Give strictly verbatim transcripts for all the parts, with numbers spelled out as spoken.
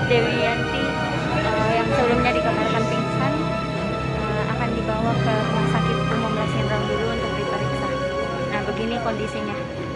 Dewi Yanti uh, yang sebelumnya dikabarkan pingsan uh, akan dibawa ke Rumah Sakit Umum Lasindrang dulu untuk diperiksa. Nah, begini kondisinya.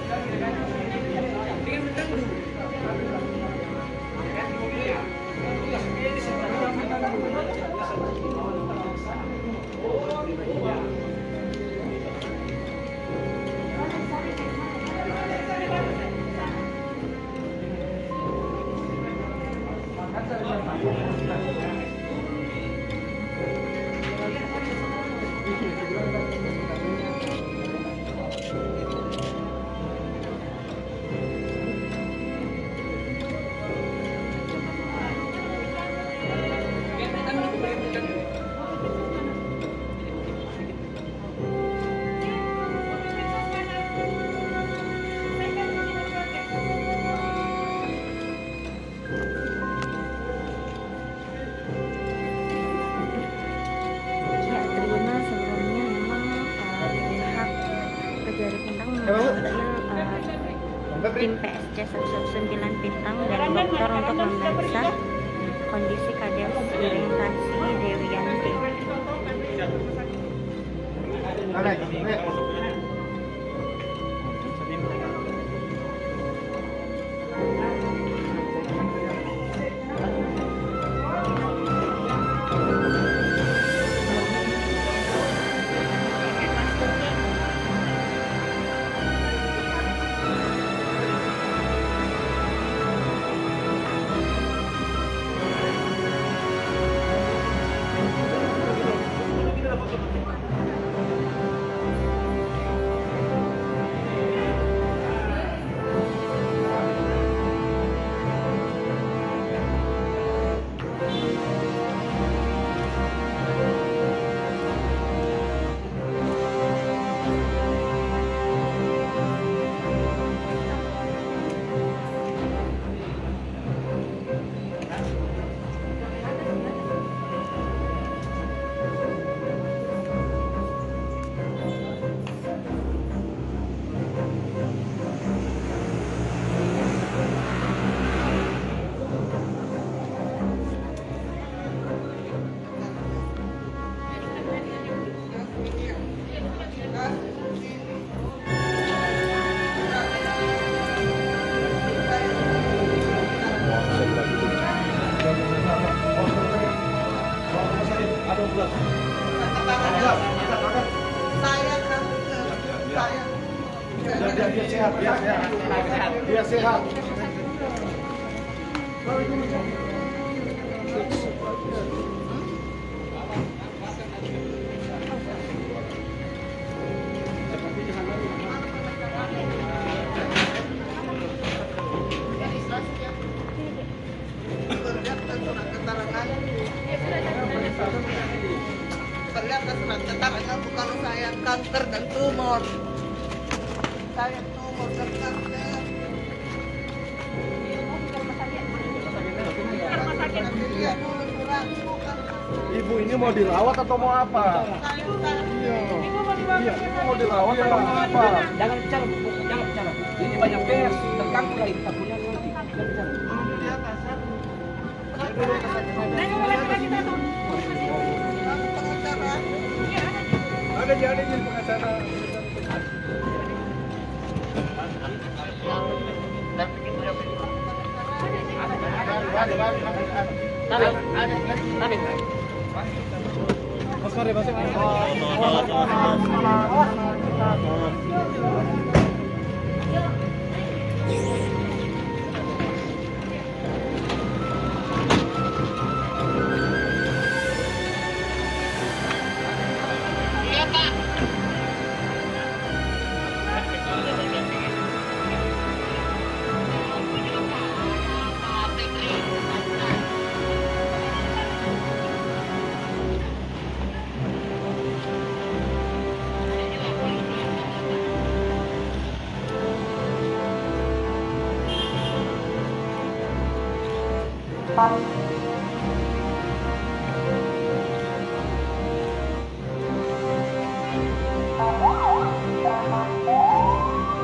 Tim P S C seratus sembilan Pintang dan dokter untuk memeriksa kondisi kades Irintasi Dewi Yanti. Saya kan saya dia sehat, dia sehat, dia sehat. Terlihat surat keterangan bukan saya kanker dan tumor. Saya tumor dan kanker. Ibu ini mau dirawat atau mau apa? Iya. Iya, ibu mau dirawat atau mau apa? Jangan bicara, Bu. Jangan bicara. Ini banyak pers, terganggu lagi kita punya nanti. Jangan bicara. Ada jadi jadi pengacara. Tarik, tarik. Mas mari masuk.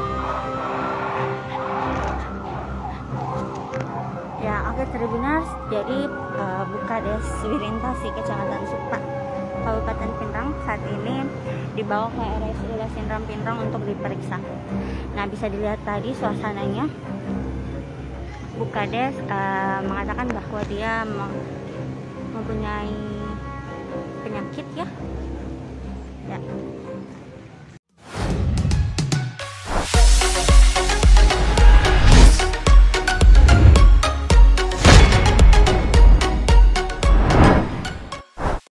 Ya, oke Tribuners, jadi dari uh, Bukades Wirintasi Kecamatan Supa, Kabupaten Pinrang. Saat ini dibawa ke R S U Lasindram Pinrang untuk diperiksa. Nah, bisa dilihat tadi suasananya. Bukades uh, mengatakan bahwa dia mempunyai penyakit ya,